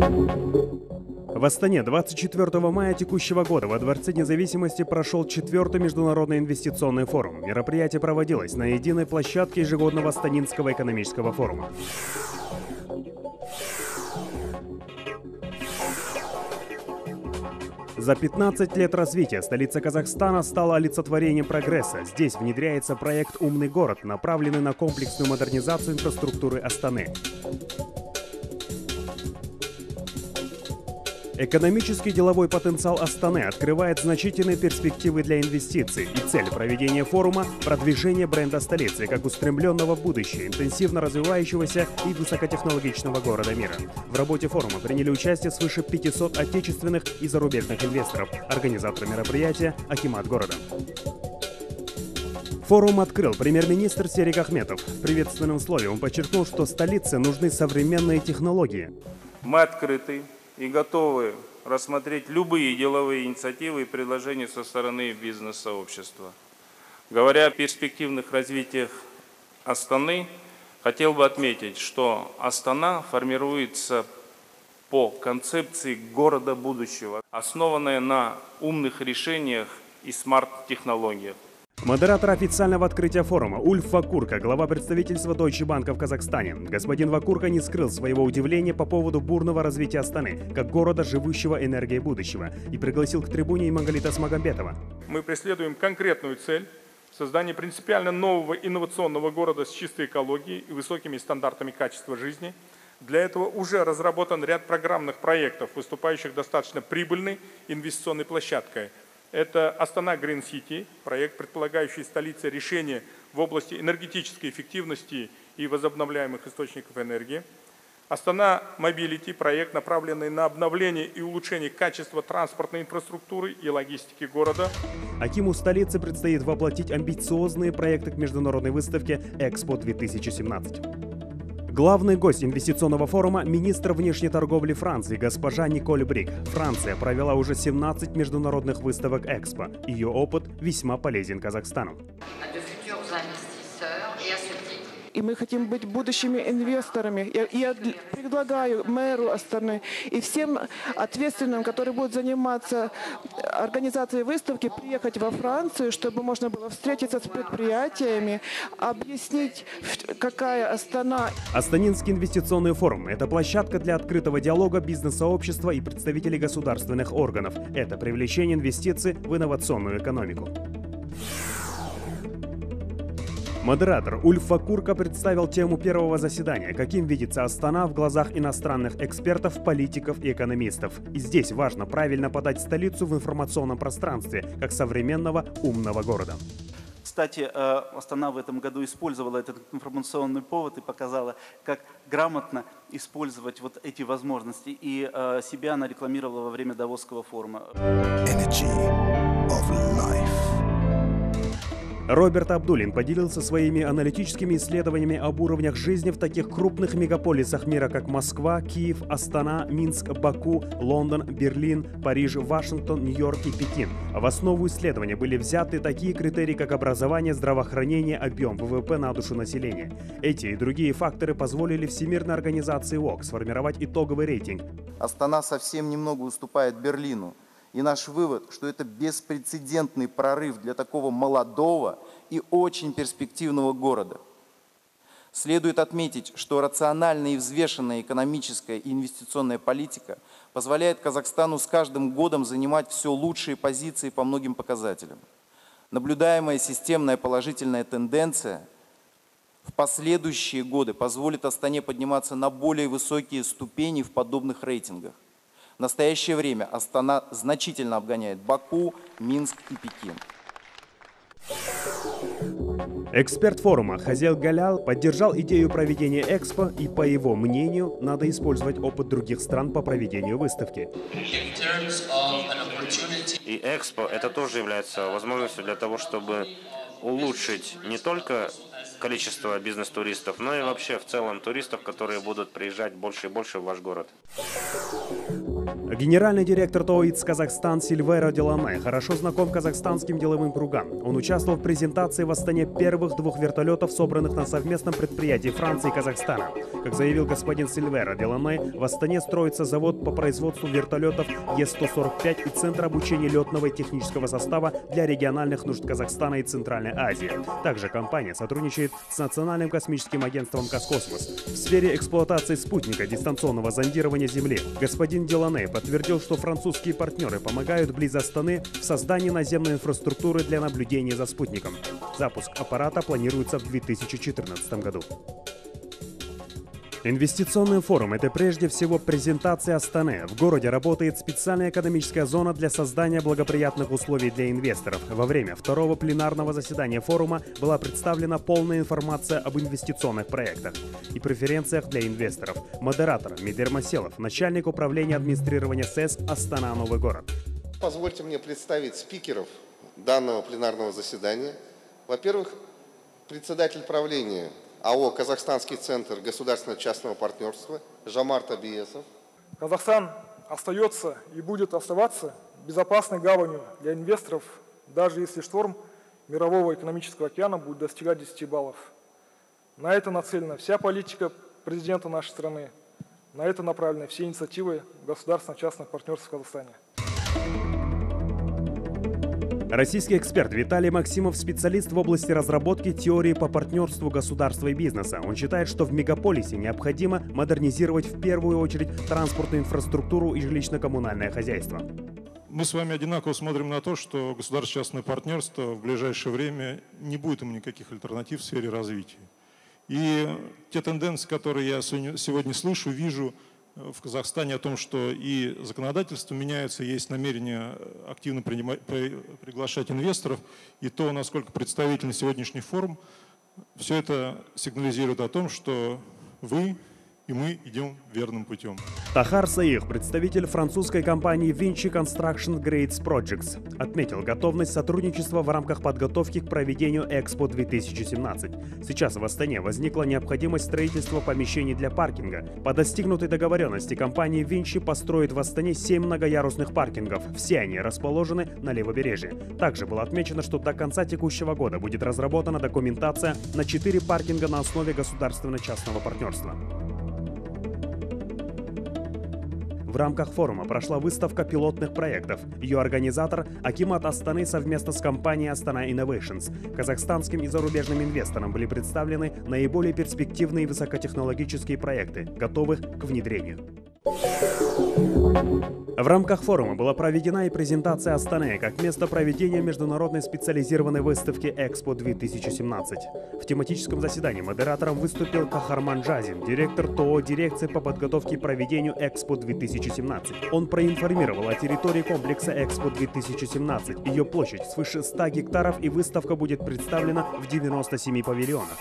В Астане 24 мая текущего года во Дворце независимости прошел 4-й международный инвестиционный форум. Мероприятие проводилось на единой площадке ежегодного Астанинского экономического форума. За 15 лет развития столица Казахстана стала олицетворением прогресса. Здесь внедряется проект «Умный город», направленный на комплексную модернизацию инфраструктуры Астаны. Экономический деловой потенциал Астаны открывает значительные перспективы для инвестиций, и цель проведения форума – продвижение бренда столицы как устремленного в будущее, интенсивно развивающегося и высокотехнологичного города мира. В работе форума приняли участие свыше 500 отечественных и зарубежных инвесторов. Организатор мероприятия – акимат города. Форум открыл премьер-министр Серик Ахметов. В приветственном слове он подчеркнул, что столице нужны современные технологии. Мы открыты и готовы рассмотреть любые деловые инициативы и предложения со стороны бизнес-сообщества. Говоря о перспективных развитиях Астаны, хотел бы отметить, что Астана формируется по концепции города будущего, основанная на умных решениях и смарт-технологиях. Модератор официального открытия форума Ульф Вакурка, глава представительства Deutsche Bank в Казахстане. Господин Вакурка не скрыл своего удивления по поводу бурного развития Астаны, как города, живущего энергией будущего, и пригласил к трибуне Имангалита Смагамбетова. Мы преследуем конкретную цель – создание принципиально нового инновационного города с чистой экологией и высокими стандартами качества жизни. Для этого уже разработан ряд программных проектов, выступающих достаточно прибыльной инвестиционной площадкой. Это Астана Green City, проект, предполагающий столице решения в области энергетической эффективности и возобновляемых источников энергии. Астана Mobility, проект, направленный на обновление и улучшение качества транспортной инфраструктуры и логистики города. Акиму столицы предстоит воплотить амбициозные проекты к международной выставке Экспо 2017. Главный гость инвестиционного форума – министр внешней торговли Франции госпожа Николь Брик. Франция провела уже 17 международных выставок Экспо. Ее опыт весьма полезен Казахстану. И мы хотим быть будущими инвесторами. Я предлагаю мэру Астаны и всем ответственным, которые будут заниматься организацией выставки, приехать во Францию, чтобы можно было встретиться с предприятиями, объяснить, какая Астана. Астанинский инвестиционный форум – это площадка для открытого диалога бизнес-сообщества и представителей государственных органов. Это привлечение инвестиций в инновационную экономику. Модератор Ульф Вакурка представил тему первого заседания, каким видится Астана в глазах иностранных экспертов, политиков и экономистов. И здесь важно правильно подать столицу в информационном пространстве, как современного умного города. Кстати, Астана в этом году использовала этот информационный повод и показала, как грамотно использовать вот эти возможности. И себя она рекламировала во время Давосского форума. Роберт Абдулин поделился своими аналитическими исследованиями об уровнях жизни в таких крупных мегаполисах мира, как Москва, Киев, Астана, Минск, Баку, Лондон, Берлин, Париж, Вашингтон, Нью-Йорк и Пекин. В основу исследования были взяты такие критерии, как образование, здравоохранение, объем ВВП на душу населения. Эти и другие факторы позволили Всемирной организации ООН сформировать итоговый рейтинг. Астана совсем немного уступает Берлину. И наш вывод, что это беспрецедентный прорыв для такого молодого и очень перспективного города. Следует отметить, что рациональная и взвешенная экономическая и инвестиционная политика позволяет Казахстану с каждым годом занимать все лучшие позиции по многим показателям. Наблюдаемая системная положительная тенденция в последующие годы позволит Астане подниматься на более высокие ступени в подобных рейтингах. В настоящее время Астана значительно обгоняет Баку, Минск и Пекин. Эксперт форума Хазел Галял поддержал идею проведения Экспо и, по его мнению, надо использовать опыт других стран по проведению выставки. И Экспо это тоже является возможностью для того, чтобы улучшить не только количество бизнес-туристов, но и вообще в целом туристов, которые будут приезжать больше и больше в ваш город. Генеральный директор ТО ИТС Казахстан Сильвера Делане хорошо знаком казахстанским деловым кругам. Он участвовал в презентации в Астане первых 2 вертолетов, собранных на совместном предприятии Франции и Казахстана. Как заявил господин Сильвера Делане, в Астане строится завод по производству вертолетов Е-145 и центр обучения летного и технического состава для региональных нужд Казахстана и Центральной Азии. Также компания сотрудничает с Национальным космическим агентством «Казкосмос» в сфере эксплуатации спутника дистанционного зондирования Земли. Господин Делане подтвердил, что французские партнеры помогают близ Астаны в создании наземной инфраструктуры для наблюдения за спутником. Запуск аппарата планируется в 2014 году. Инвестиционный форум – это прежде всего презентация Астаны. В городе работает специальная экономическая зона для создания благоприятных условий для инвесторов. Во время 2-го пленарного заседания форума была представлена полная информация об инвестиционных проектах и преференциях для инвесторов. Модератор Мидер Маселов, начальник управления администрирования СЭС Астана Новый город. Позвольте мне представить спикеров данного пленарного заседания. Во-первых, председатель правления АО «Казахстанский центр государственно-частного партнерства» Жомарт Абиесов. Казахстан остается и будет оставаться безопасной гаванью для инвесторов, даже если шторм мирового экономического океана будет достигать 10 баллов. На это нацелена вся политика президента нашей страны, на это направлены все инициативы государственно-частных партнерств в Казахстане. Российский эксперт Виталий Максимов – специалист в области разработки теории по партнерству государства и бизнеса. Он считает, что в мегаполисе необходимо модернизировать в первую очередь транспортную инфраструктуру и жилищно-коммунальное хозяйство. Мы с вами одинаково смотрим на то, что государственно-частное партнерство в ближайшее время не будет ему никаких альтернатив в сфере развития. И те тенденции, которые я сегодня слышу, вижу в Казахстане о том, что и законодательство меняется, есть намерение активно приглашать инвесторов, и то, насколько представительный сегодняшний форум, все это сигнализирует о том, что вы и мы идем верным путем. Тахар Саих, представитель французской компании Vinci Construction Grades Projects, отметил готовность сотрудничества в рамках подготовки к проведению Экспо 2017. Сейчас в Астане возникла необходимость строительства помещений для паркинга. По достигнутой договоренности компания Vinci построит в Астане 7 многоярусных паркингов. Все они расположены на левобережье. Также было отмечено, что до конца текущего года будет разработана документация на 4 паркинга на основе государственно-частного партнерства. В рамках форума прошла выставка пилотных проектов. Ее организатор Акимат Астаны совместно с компанией Астана Innovations. Казахстанским и зарубежным инвесторам были представлены наиболее перспективные высокотехнологические проекты, готовых к внедрению. В рамках форума была проведена и презентация Астаны как место проведения международной специализированной выставки Экспо 2017. В тематическом заседании модератором выступил Кахарман Джазин, директор ТО дирекции по подготовке и проведению Экспо 2017. Он проинформировал о территории комплекса Экспо 2017. Ее площадь свыше 100 гектаров и выставка будет представлена в 97 павильонах.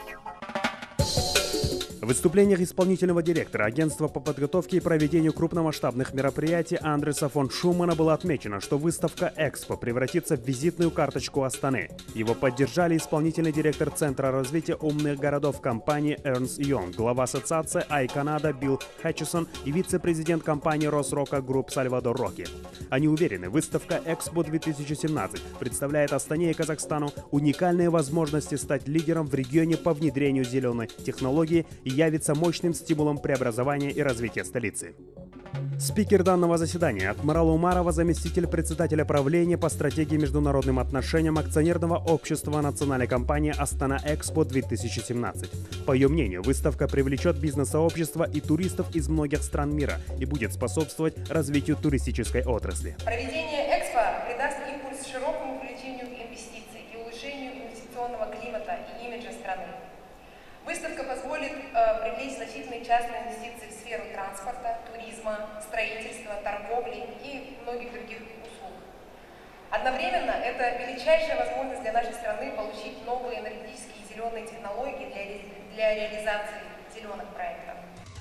В выступлениях исполнительного директора Агентства по подготовке и проведению крупномасштабных мероприятий Андреса фон Шумана было отмечено, что выставка «Экспо» превратится в визитную карточку Астаны. Его поддержали исполнительный директор Центра развития умных городов компании Ernst Young, глава ассоциации iCanada Билл Хэтчисон и вице-президент компании Росрока Групп Сальвадор Рокки. Они уверены, выставка «Экспо 2017» представляет Астане и Казахстану уникальные возможности стать лидером в регионе по внедрению зеленой технологии и явится мощным стимулом преобразования и развития столицы. Спикер данного заседания Акмарал Умарова, заместитель председателя правления по стратегии международным отношениям акционерного общества национальной компании Астана Экспо 2017. По ее мнению, выставка привлечет бизнес-сообщество и туристов из многих стран мира и будет способствовать развитию туристической отрасли. Проведение Экспо придаст импульс широкому привлечению инвестиций и улучшению инвестиционного климата и имиджа страны. Выставка позволит привлечь значительные частные инвестиции в сферу транспорта, туризма, строительства, торговли и многих других услуг. Одновременно это величайшая возможность для нашей страны получить новые энергетические и зеленые технологии для реализации зеленых проектов.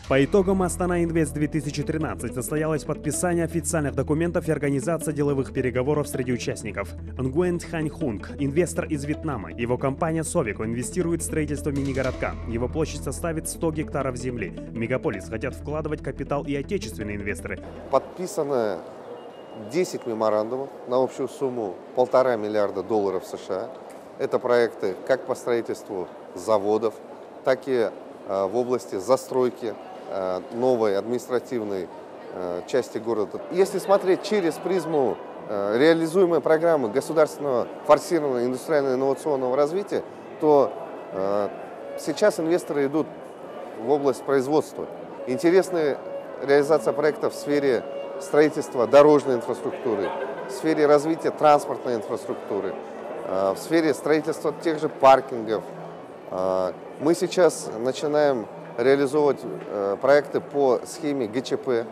По итогам Астана Инвест 2013 состоялось подписание официальных документов и организация деловых переговоров среди участников. Nguyen Thanh Hung, инвестор из Вьетнама. Его компания Sovico инвестирует в строительство мини-городка. Его площадь составит 100 гектаров земли. В мегаполис хотят вкладывать капитал и отечественные инвесторы. Подписано 10 меморандумов на общую сумму $1,5 миллиарда США. Это проекты как по строительству заводов, так и в области застройки новой административной части города. Если смотреть через призму реализуемой программы государственного форсированного индустриально-инновационного развития, то сейчас инвесторы идут в область производства. Интересная реализация проектов в сфере строительства дорожной инфраструктуры, в сфере развития транспортной инфраструктуры, в сфере строительства тех же паркингов. Мы сейчас начинаем реализовывать проекты по схеме ГЧП.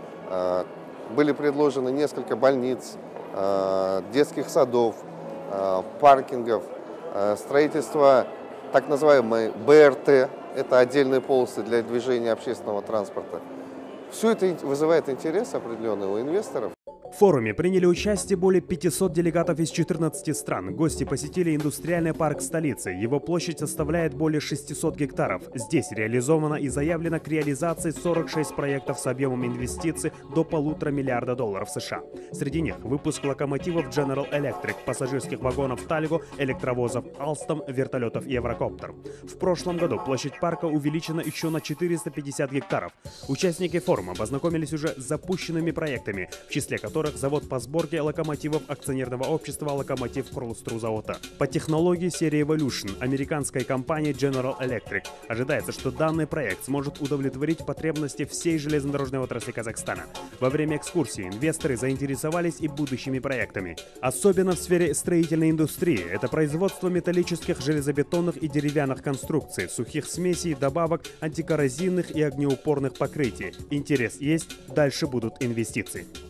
Были предложены несколько больниц, детских садов, паркингов, строительство так называемой БРТ, это отдельные полосы для движения общественного транспорта. Все это вызывает интерес определенный у инвесторов. В форуме приняли участие более 500 делегатов из 14 стран. Гости посетили индустриальный парк столицы. Его площадь составляет более 600 гектаров. Здесь реализовано и заявлено к реализации 46 проектов с объемом инвестиций до $1,5 миллиарда США. Среди них выпуск локомотивов General Electric, пассажирских вагонов Talgo, электровозов Alstom, вертолетов Еврокоптер. В прошлом году площадь парка увеличена еще на 450 гектаров. Участники форума познакомились уже с запущенными проектами, в числе которых завод по сборке локомотивов акционерного общества «Локомотив Крлструзауто». По технологии серии Evolution американской компании General Electric ожидается, что данный проект сможет удовлетворить потребности всей железнодорожной отрасли Казахстана. Во время экскурсии инвесторы заинтересовались и будущими проектами. Особенно в сфере строительной индустрии. Это производство металлических, железобетонных и деревянных конструкций, сухих смесей, добавок, антикоррозийных и огнеупорных покрытий. Интерес есть, дальше будут инвестиции.